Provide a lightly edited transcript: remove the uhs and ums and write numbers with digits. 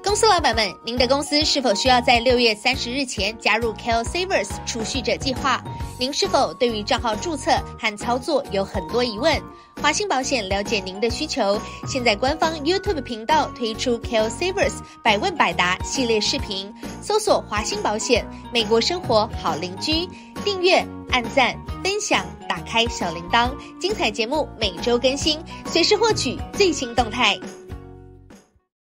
公司老板们，您的公司是否需要在6月30日前加入 CalSavers 储蓄者计划？您是否对于账号注册和操作有很多疑问？华信保险了解您的需求，现在官方 YouTube 频道推出 CalSavers 百问百答系列视频，搜索华信保险美国生活好邻居，订阅、按赞、分享，打开小铃铛，精彩节目每周更新，随时获取最新动态。